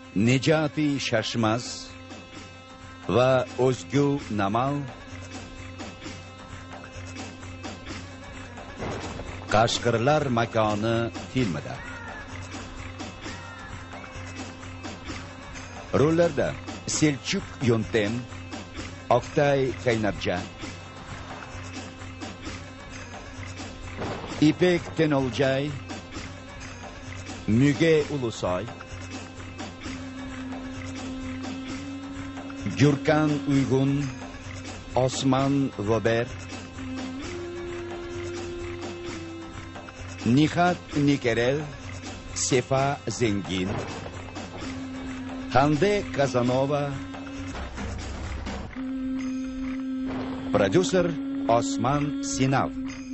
Nejati Shashmas va O'zgu Namal Qashqirlar makoni filmida. Rollarda Selchuk Yontem, Oktay Qaynarjan, İpek Tenolcay, Müge Ulusoy, Gürkan Uygun, Osman Vober, Nihat Nikerel, Sefa Zengin, Hande Kazanova, Prodüser Osman Sinav.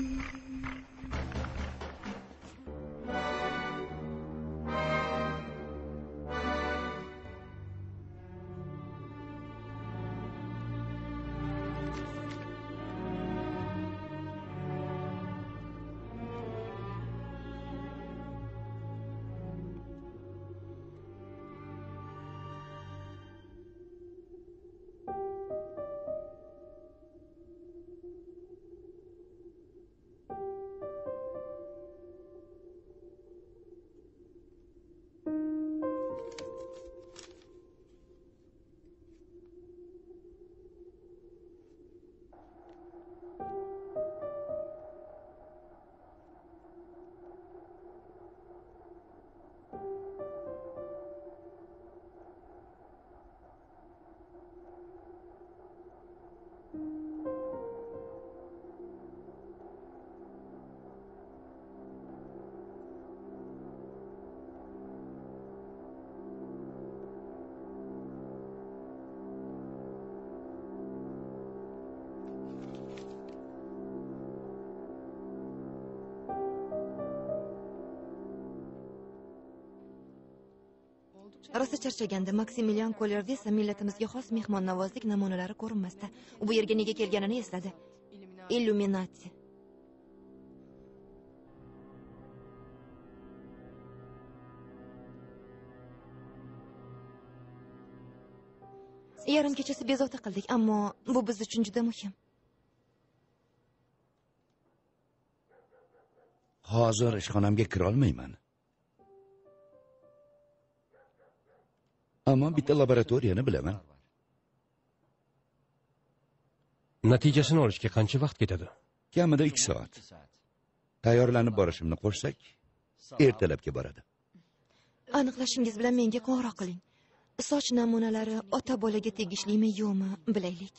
Rosa charchaganda Maksimilian Kolerda esa millatimizga xos mehmonnavozlik namunalari ko'rinmasdi. U bu yerga nega kelganini esladi. Illuminati. Yarim kechasi bezovta qildik, ammo bu biz uchun juda muhim. Hozir ishxonamga kira olmayman. Ammo bitta laboratoriyani bilaman. Natijasini olishga qancha vaqt ketadi? Kamida 2 soat. Tayyorlanib borishimni qo'shsak, ertalabga boradi. Aniqlashingiz bilan menga qo'ng'iroq qiling. Soch namunalari ota bolaga tegishlimi yo'qmi, bilaylik.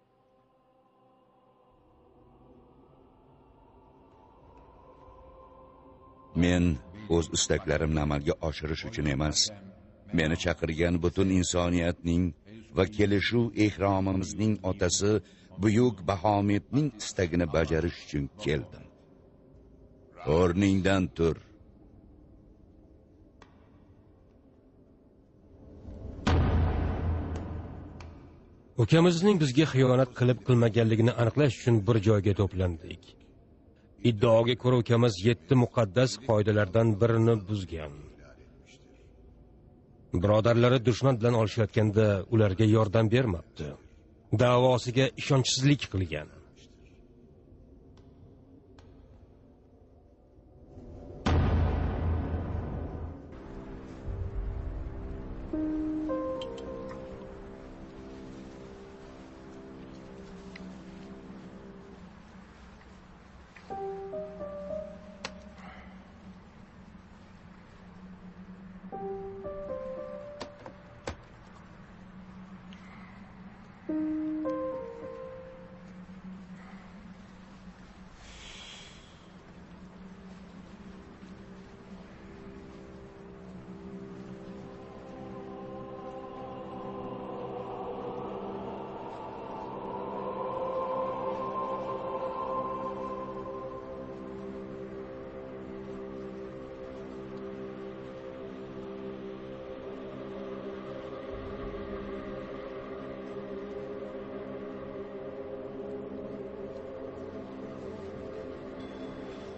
Men o'z istaklarimni amalga oshirish uchun emas, meni chaqirgan butun insoniyatning va kelishuv ehromimizning otasi Buyuk Bahomedning istagini bajarish uchun keldim. O'rningdan tur. Ukamizning bizga xiyonat qilib qilmaganligini aniqlash uchun bir joyga to'plandik. Iddaoga ko'ra ukamiz 7 muqaddas qoidalardan birini buzgan. Birodarlari dushman bilan olishayotganda ularga yordam bermabdi. Da'vosiga ishonchsizlik qilgan.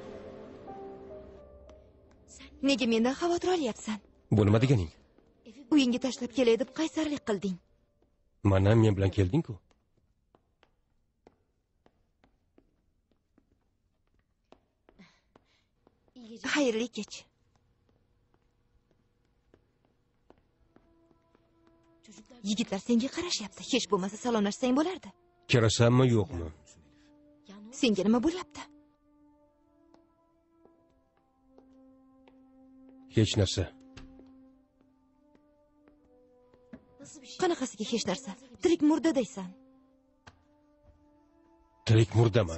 Nega mendan xavotir olyapsan? Bu nima deganing? Uyingga tashlab kelay deb qaysarlik qilding. Mana men bilan kelding-ku. Xayrli kech. Yigitlar senga qarashyapti. Hech bo'lmasa salomlashsang bo'lardi. Kirasanmi, yo'qmi? Senga nima bo'lyapti? Hech narsa. Qanaqasiga hech narsa? Tirik murdadaysan. Tirik murdaman.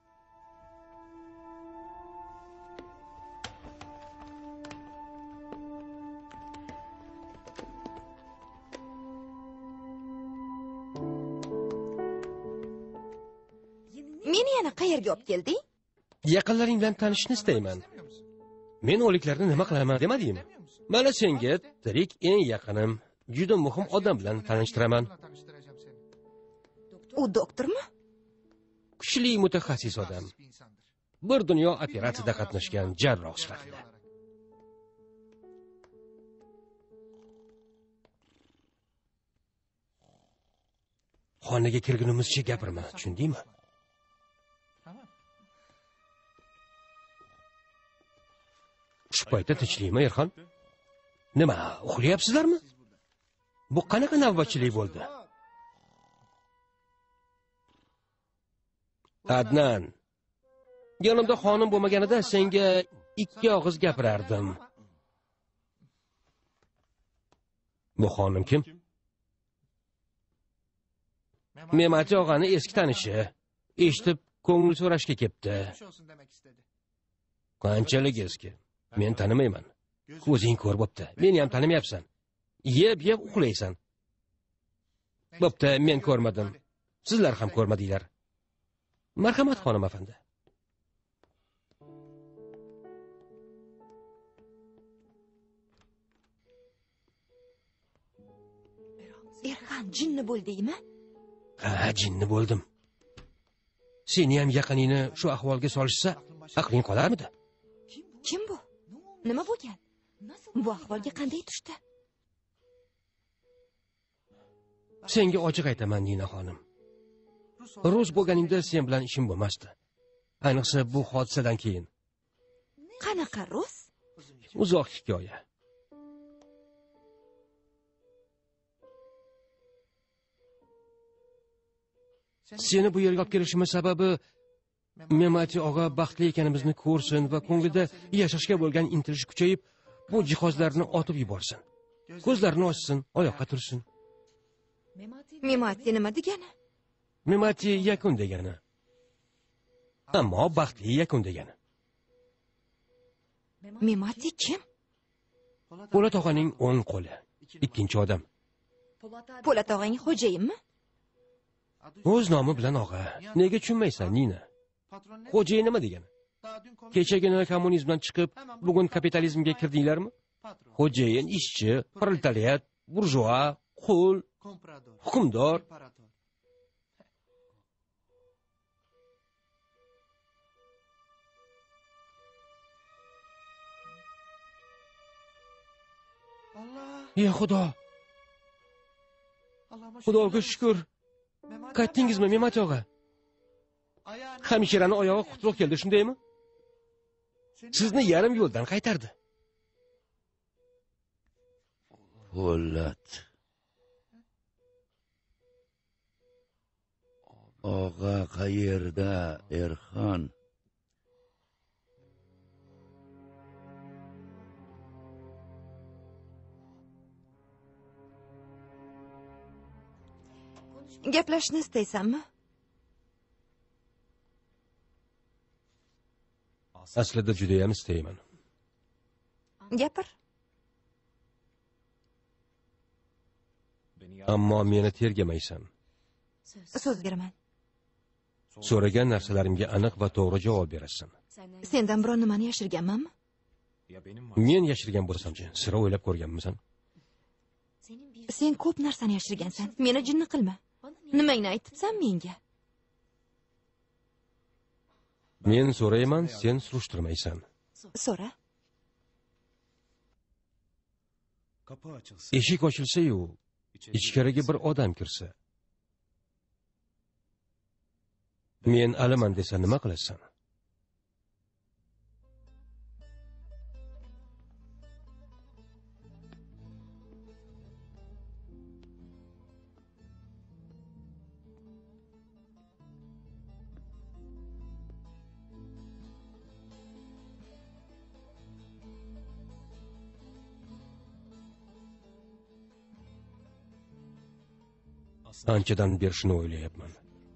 Meni yana qayerga olib kelding? Yaqinlaring bilan tanishishni istayman. Men o'liklarni nima qilaman demadingmi? Mana senga tirik eng yaqinim, juda muhim odam bilan tanishtiraman. U doktormi? Kuchli mutaxassis odam. Bir dunyo operatsiyada qatnashgan jarroh sifatida. Xonaga kirgunimizcha gapirma, tushundingmi? Shu paytda tinchlikmi, Erxon? Nima, uxlayapsizlarmi? Bu qanaqa navbatchilik bo'ldi? Adnan, yonimda xonim bo'lmaganida senga ikki og'iz gapirardim. Bu xonim kim? Memati og'ani eski tanishi. Eshitib, ko'ngil so'rashga kelibdi. Qanchalik eski? Men tanimayman. Ko'zing ko'r bo'pti. Meni ham tanimayapsan. Yeb uxlaysan. Bo'pti, men ko'rmadim. Sizlar ham ko'rmadinglar. Marhamat, xonim afandi. Erxon, jinni bo'ldingmi? Ha, jinni bo'ldim. Seni ham yaqiningni shu ahvolga solishsa, aqling qolarmidi? Kim bu? Nima bo'lgan? Bu ahvolga qanday tushdi? Senga ochiq aytaman, Nina xonim. Rus bo'lganingda sen bilan ishim bo'lmasdi. Ayniqsa bu hodisadan keyin. Qanaqa rus? Uzoq hikoya. Seni bu yerga olib kelishimiz sababi Memati og'a baxtli ekanimizni ko'rsin va ko'nglida yashashga bo'lgan intilish kuchayib, bu jihozlarni otib yuborsin. Ko'zlarini ochsin, oyoqqa tursin. Memati nima degani? Memati yakun degani. Ammo baxtli yakun degani. Memati kim? Po'lat og'aning o'ng qo'li, ikkinchi odam. Po'lat og'ang xo'jayinmi? O'z nomi bilan og'a. Nega tushunmaysan, Nina? Xo'jayin nima degani? Kechagina kommunizmdan chiqib, bugun kapitalizmga kirdinglarmi? Xo'jayin ishchi, proletariat, burjua, qul, hukmdor. Ey Xudo! Xudoga shukr. Qaytdingizmi, Memati og'a? Hamshirani oyog'i qutuq keldi, shundaymi? Sizni yarim yo'ldan qaytardi. Po'lat. Og'a qayerda, Erxon? Gaplashishni istaysanmi? Aslida juda ham istayman. Gapir. Ammo meni tergamaysan. So'z beraman. So'ragan narsalarimga aniq va to'g'ri javob berasan. Sendan biron nimani yashirganmanmi? Men yashirgan bo'lsam-chi, sira o'ylab ko'rganmisan? Sen ko'p narsani yashirgansan. Meni jinni qilma. Nimangni aytibsan menga? Men so'rayman, sen surishtirmaysan. So'ra. eshik ochilsa-yu, ichkariga bir odam kirsa, men aliman desa nima qilasan? Anchadan beri shuni o'ylayapman.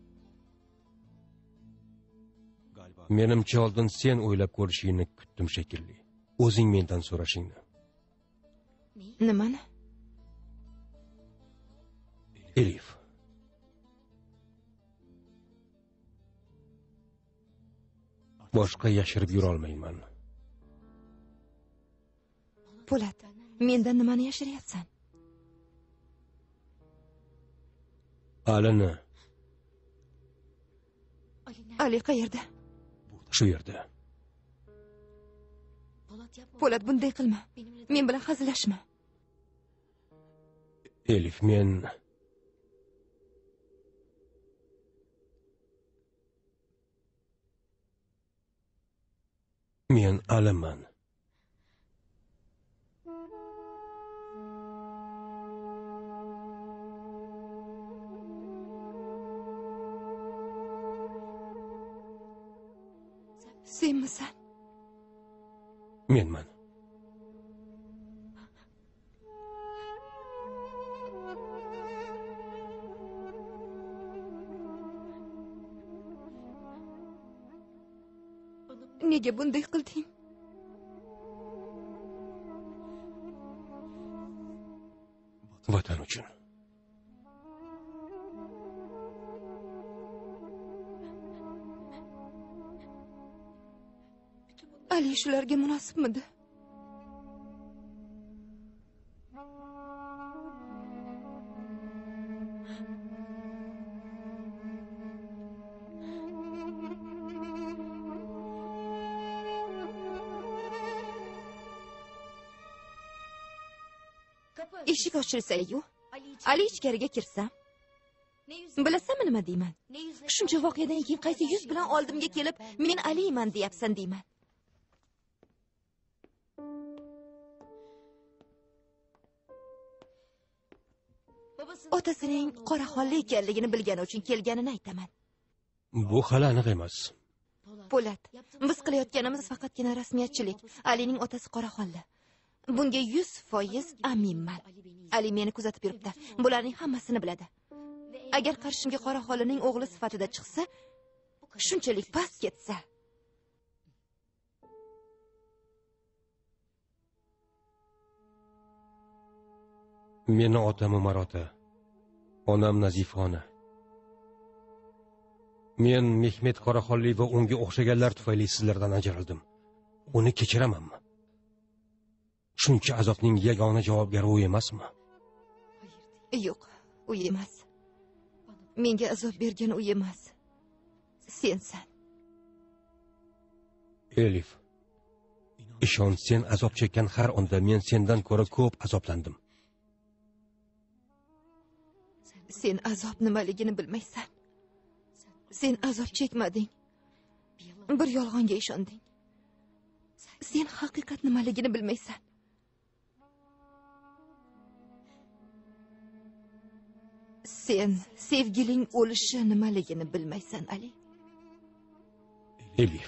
Menimcha oldin sen o'ylab ko'rishingni kutdim shekilli. O'zing mendan so'rashingni. Nimani? Elif. Boshqa yashirib yura olmayman. Po'lat, mendan nimani yashiryapsan? Alini. Ali qayerda? Shu yerda. Po'lat, bunday qilma. Men bilan hazillashma. Elif, men aliman. Senmisan? Menman. Nega bunday qilding? Vatan uchun. Ali shularga munosibmidi? Eshik ochilsa-yu, Ali ichkariga kirsa, bilasanmi nima deyman? Shuncha voqeadan keyin qaysi yuz bilan oldimga kelib, men Aliman deyapsan deyman. Otasining qoraxonli ekanligini bilgani uchun kelganini aytaman. Bu hali aniq emas. Po'lat, biz qilayotganimiz faqatgina rasmiyatchilik. Alining otasi qoraxonli. Bunga 100% aminman. Ali meni kuzatib yuribdi. Bularning hammasini biladi. Agar qarshimga qoraxonlining o'g'li sifatida chiqsa, shunchalik past ketsa, meni otam Umar ota, onam Nazifona. Men Mehmet Qoraxonli va unga o'xshaganlar tufayli sizlardan ajraldim. Uni kechiramanmi? Shuncha azobning yagona javobgari u emasmi? Yo'q, u emas. Menga azob bergan u emas. Sensan. Elif, ishon, sen azob chekkan har onda men sendan ko'ra ko'p azoblandim. Sen azob nimaligini bilmaysan. Sen azob chekmading. Bir yolg'onga ishonding. Sen haqiqat nimaligini bilmaysan. Sen sevgiling o'lishi nimaligini bilmaysan, Ali. Elif.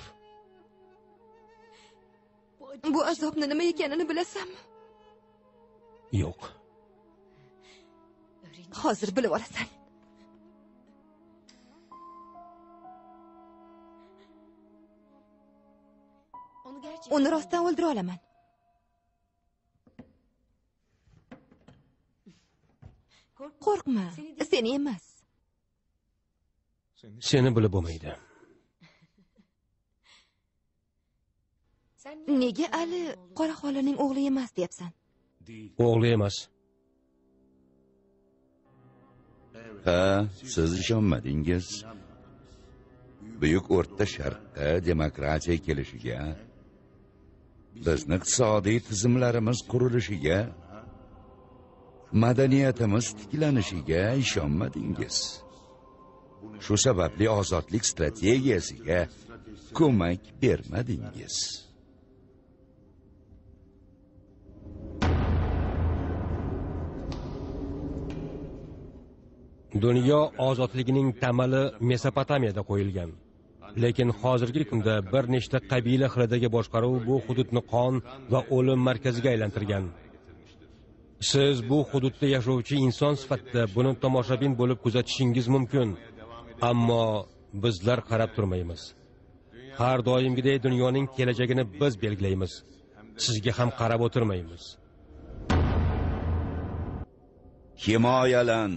Bu azobni nima ekanini bilasanmi? Yo'q. Hozir bilib olasan. Uni rostdan o'ldira olaman. Qo'rqma, seni emas. Seni bilib bo'lmaydi. Nega Ali Qoraxonlining o'g'li emas deyapsan? O'g'li emas. Ha, siz ishonmadingiz. Buyuk O'rta Sharqqa demokratiya kelishiga, bizni iqtisodiy tizimlarimiz qurilishiga madaniyatimiz tiklanishiga ishonmadingiz. Shu sababli ozodlik strategiyasiga ko'mak bermadingiz. Dunyo ozodligining tamali Mesopotamiyada qo'yilgan. Lekin hozirgi kunda bir nechta qabila xiridagi boshqaruv bu hududni qon va o'lim markaziga aylantirgan. Siz bu hududda yashovchi inson sifatida buni tomoshabin bo'lib kuzatishingiz mumkin, ammo bizlar qarab turmaymiz. Har doimgidek dunyoning kelajagini biz belgilaymiz. Sizga ham qarab o'tirmaymiz. Himoyalan.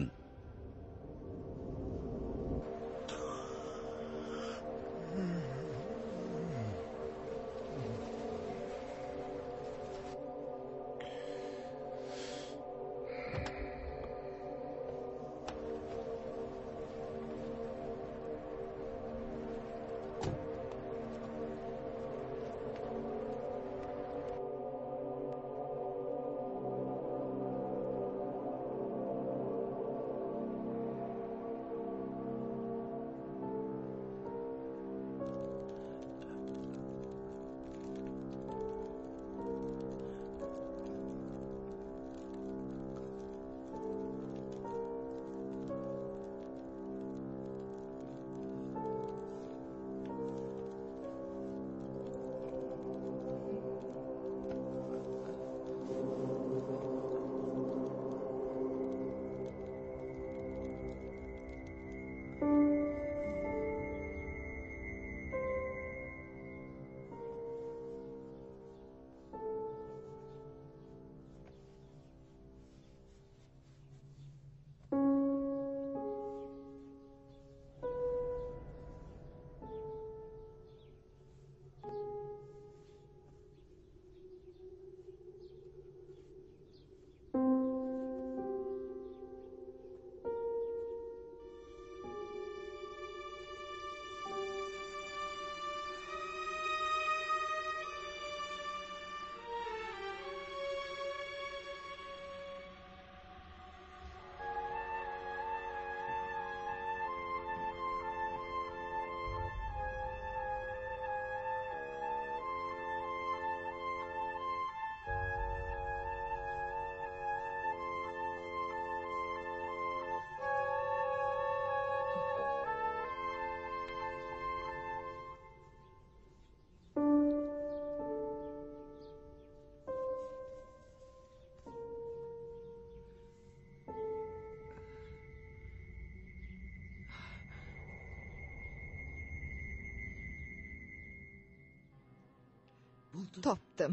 Topdim.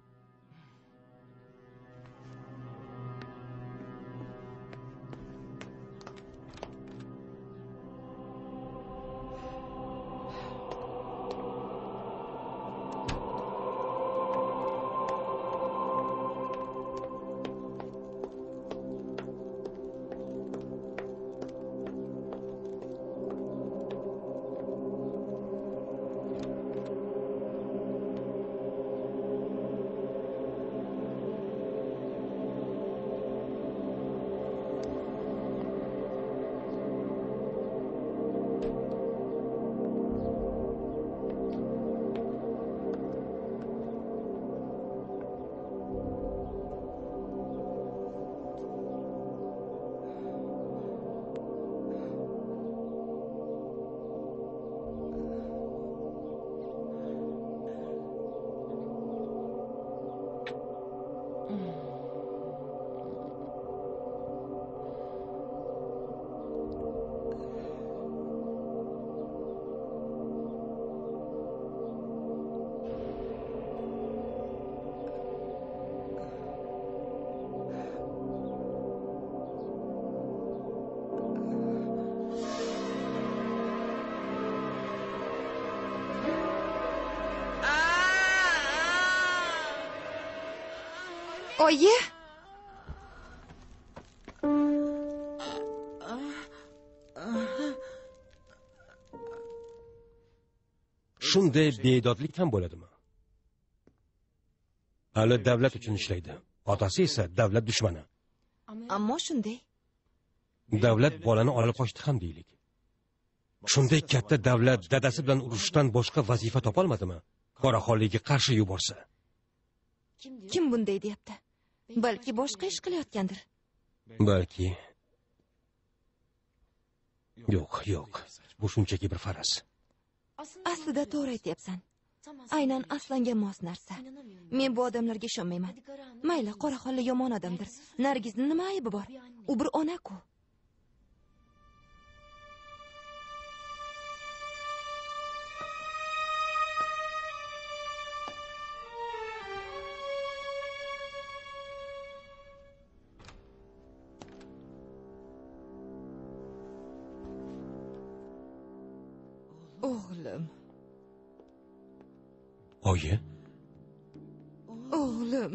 Oyi! Shunday bedodlik ham bo'ladimi? Hali davlat uchun ishlaydi. Otasi esa davlat dushmani. ammo shunday. Davlat bolani olib qochdi ham deylik. Shunday katta davlat dadasi bilan urushdan boshqa vazifa topolmadimi? Qoraxonlikka qarshi yuborsa. Kim bunday deyapti? Balki boshqa ish qilayotgandir. Balki. Yo'q. Bu shunchaki bir faraz. Aslida to'g'ri aytyapsan. Aynan aslanga mos narsa. Men bu odamlarga ishonmayman. Mayli, Qoraxonli yomon odamdir. Nargizning nima aybi bor? U bir ona-ku. O'g'lim. Oyi, O'g'lim.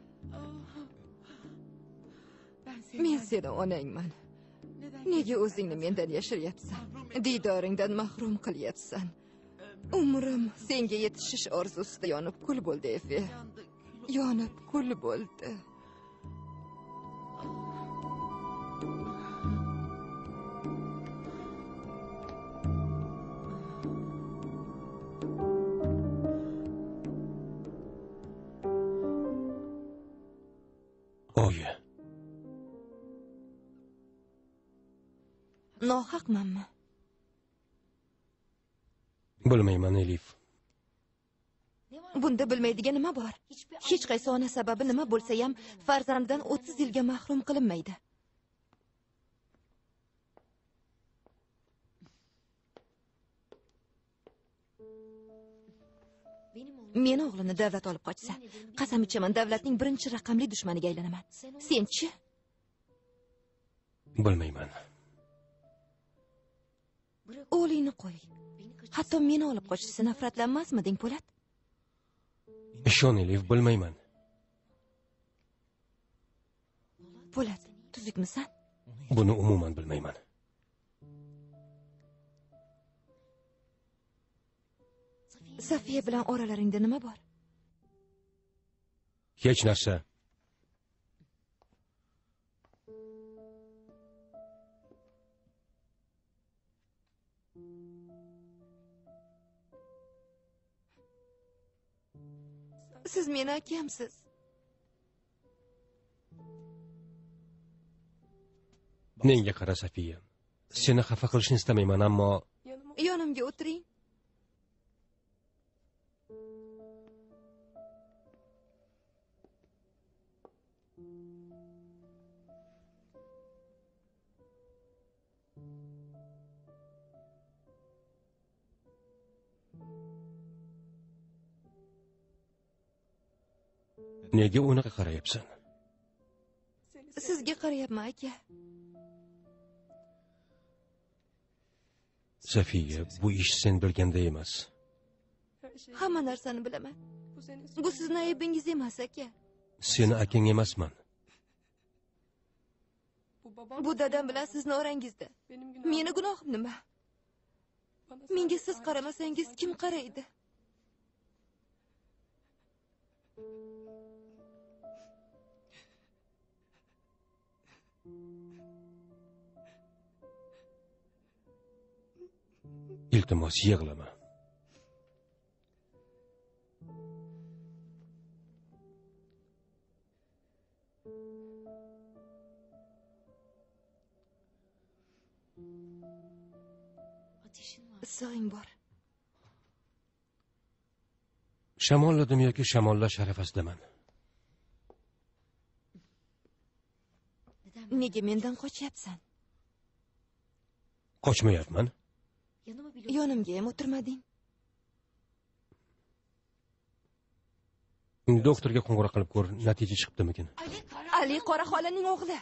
Men seni onangman. Nega o'zingni mendan yashiryapsan? Diydoringdan mahrum qilyapsan. Umrim senga yetishish orzusida yonib kul bo'ldi, Efe. Yonib kul bo'ldi. oyi. Nohaqmanmi? Bilmayman, Elif. Bunda bilmaydigan nima bor? Hech qaysi ona sababi nima bo'lsa ham farzandidan 30 yilga mahrum qilinmaydi. Men o'g'limni davlat olib qochsa, qasam ichaman, davlatning birinchi raqamli dushmaniga aylanaman. Sen-chi? Bilmayman. O'g'lingni qo'y. Hatto meni olib qochsa nafratlanmasmiding, Po'lat? Ishon, Elif, bilmayman. Po'lat, tuzukmisan? Buni umuman bilmayman. Safiya bilan oralaringda nima bor? Hech narsa. Siz meni akamsiz. Menga qara, Safiya. Seni xafa qilishni istamayman, ammo Yonimga o'tiring. nega unaqa qarayapsan? Sizga qarayapman, aka. Safiya, bu ish sen bilganday emas. Hamma narsani bilaman. Bu sizning aybingiz emas, aka. Seni akang emasman. Bu dadam bilan sizning orangizda. Meni gunohim nima? Menga siz qaramasangiz kim qaraydi? Iltimos, yig'lama. So'ng bor. Shamolladim yoki shamollash arafasidaman. Nega mendan qochyapsan? Qochmayapman. Yonimga ham o'tirmading. Doktorga qo'ng'iroq qilib ko'r, natija chiqibdimikin? Ali Qoraxonlining o'g'li.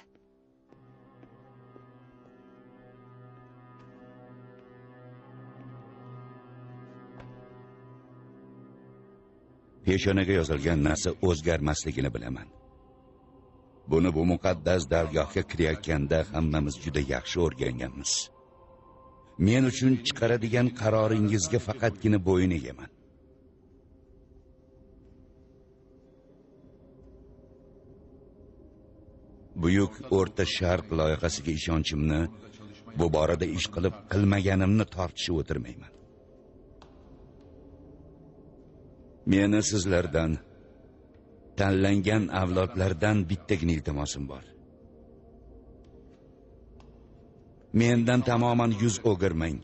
Peshonaga yozilgan narsa o'zgarmasligini bilaman. Buni bu muqaddas dargohga kirayotganda hammamiz juda yaxshi o'rganganmiz. Men uchun chiqaradigan qaroringizga faqatgina bo'yin egaman. buyuk o'rta sharq loyihasiga ishonchimni, bu borada ish qilib qilmaganimni tortishib o'tirmayman. Meni sizlardan, tanlangan avlodlardan bittagina iltimosim bor. Mendan tamoman yuz o'girmang.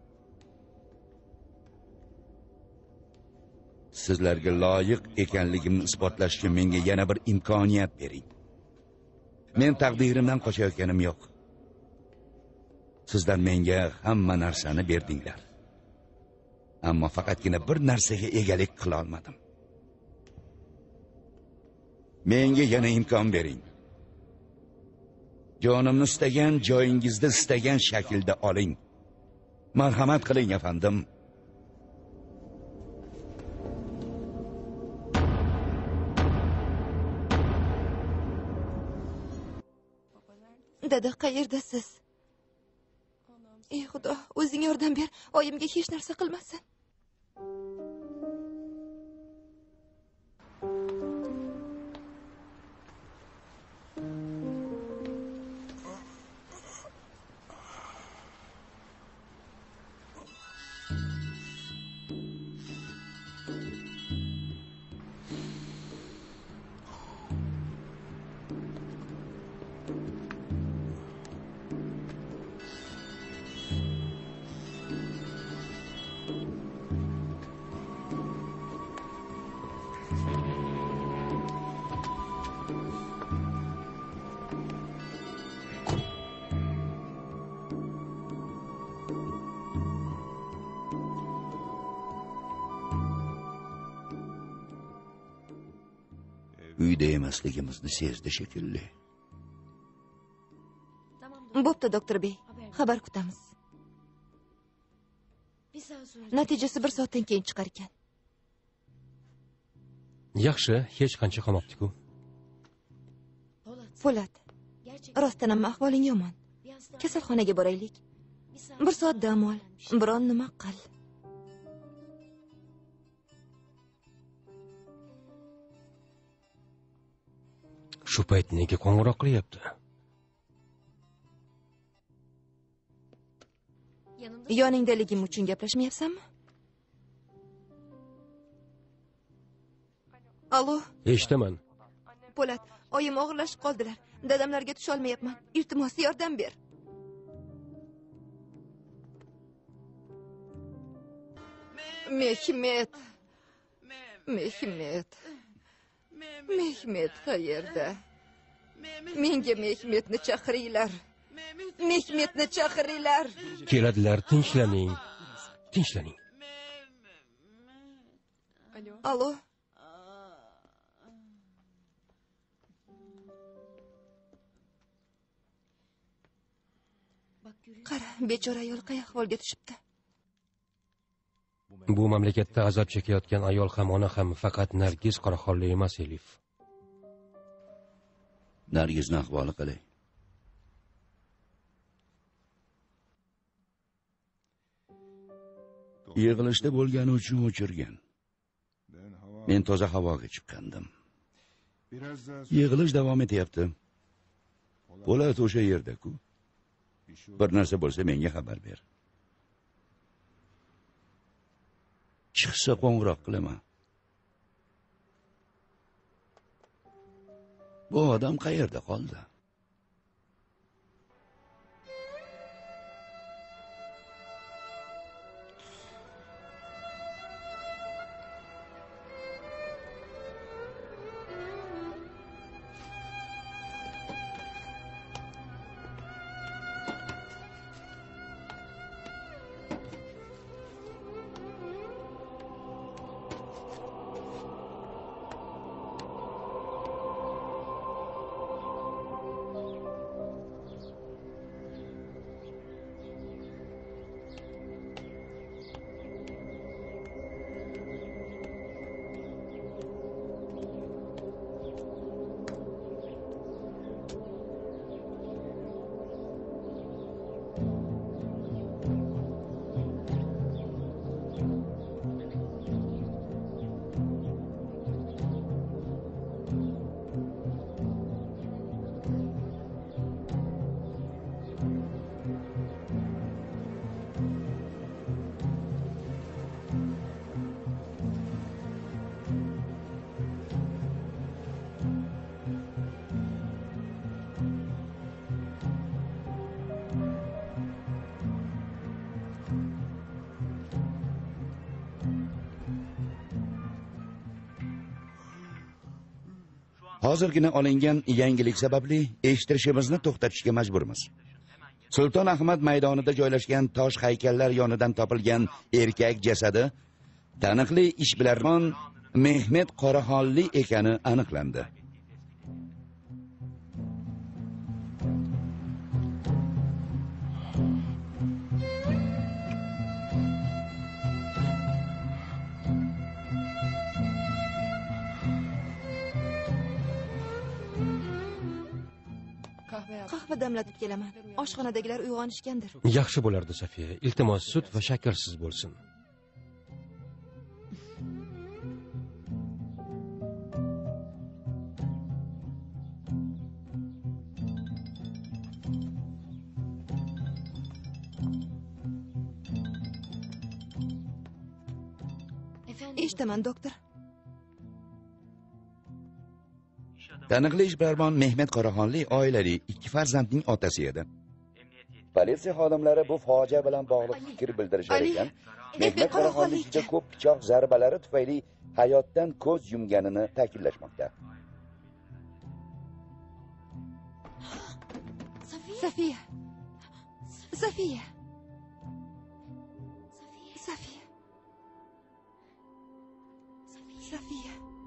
Sizlarga loyiq ekanligimni isbotlashga menga yana bir imkoniyat bering. Men taqdirimdan qochayotganim yo'q. Sizlar menga hamma narsani berdinglar. Ammo faqatgina bir narsaga egalik qila olmadim. Menga yana imkon bering. Jonimni istagan joyingizda istagan shaklda oling. Marhamat qiling, afandim. Dada, qayerdasiz? Ey Xudo, o'zing yordam ber, oyimga hech narsa qilmasin. Uyda emasligimizni sezdi shekilli. Bo'pti, doktor bey. Xabar kutamiz. Natijasi 1 soatdan keyin chiqar ekan. Yaxshi, hech qancha qolmabdi-ku. Po'lat, rostdan ham ahvoling yomon. Kasalxonaga boraylik. 1 soat dam ol, biron nima qil. Shu payt nega qo'ng'iroq qilyapti? Yoningdaligim uchun gaplashmayapsanmi? Alo, Eshitaman. Po'lat, oyim og'irlashib qoldilar. Dadamlarga tusha olmayapman. Iltimos, yordam ber. Mehmet. Mehmet qayerda? Menga Mehmetni chaqiringlar. Mehmetni chaqiringlar. Keladilar, tinchlaning. Tinchlaning. Alo. Qara, bechora ayol qay ahvolga tushibdi. Bu mamlakatda azob chekayotgan ayol ham, ona ham faqat Nargiz Qoraxonli emas, Elif. Nargizni ahvoli qalay? Yig'ilishda bo'lgani uchun o'chirgan. Men toza havoga chiqqandim. Yig'ilish davom etyapti. Po'lat o'sha yerda-ku. Bir narsa bo'lsa menga xabar ber. Chiqsa qo'ng'iroq qilaman. Bu odam qayerda qoldi? Hozirgina olingan yangilik sababli eshittirishimizni to'xtatishga majburmiz. Sulton Ahmad maydonida joylashgan tosh haykallar yonidan topilgan erkak jasadi taniqli ishbilarmon Mehmet Qoraxonli ekani aniqlandi. Qahva damlatib kelaman. Oshxonadagilar uyg'onishgandir. Yaxshi bo'lardi, Safiya. Iltimos, sut va shakarsiz bo'lsin. Eshitaman, doktor. Taniqli ishbilarmon Mehmet Qoraxonli oilali 2 farzandning otasi edi. Politsiya xodimlari bu fojia bilan bog'liq fikr bildirishar ekan. Mehmet Qoraxonli juda ko'p pichoq zarbalari tufayli hayotdan ko'z yumganini ta'kidlashmoqda. Safiya. Safiya. Safiya. Safiya.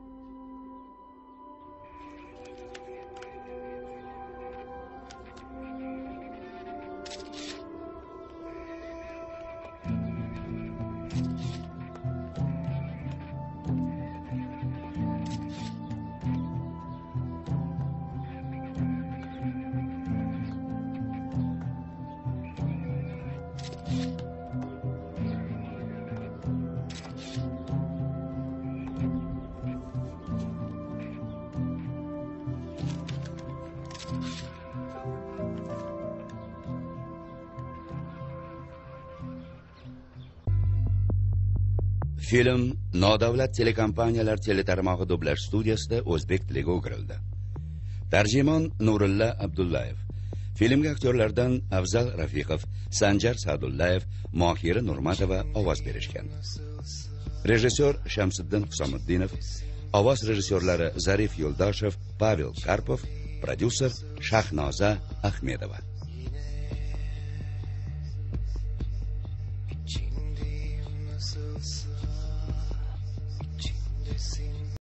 Film Nodavlat telekompaniyalar teletarmog'i dublash studiyasida o'zbek tiliga o'girildi. Tarjimon Nurilla Abdullayev. Filmga aktyorlardan Afzal Rafiqov, Sanjar Sadullayev, Mohira Nurmatova ovoz berishgan. Rejissyor Shamsiddin Husamuddinov, ovoz rejissyorlari Zarif Yo'ldoshev, Pavel Karpov, prodyuser Shahnoza Ahmedova. Içindeyim nasılsa